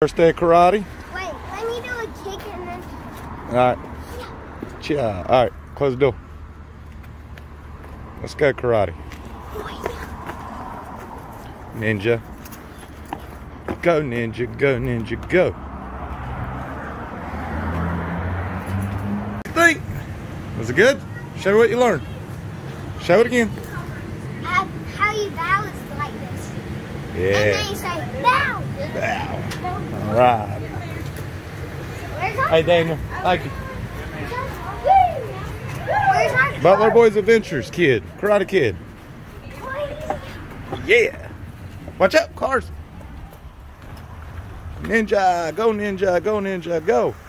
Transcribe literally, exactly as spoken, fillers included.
First day of karate. Wait, let me do a kick and then... Alright. Yeah. Alright, close the door. Let's go karate. Ninja. Go ninja, go ninja, go. Think. Was it good? Show me what you learned. Show it again. Uh, how you balance like this. Yeah. And then you say, bow. Bow. All right. Hey, Daniel. Thank you. Where's my Butler Boys Adventures kid. Karate Kid. Yeah. Watch out, cars. Ninja. Go, ninja. Go, ninja. Go.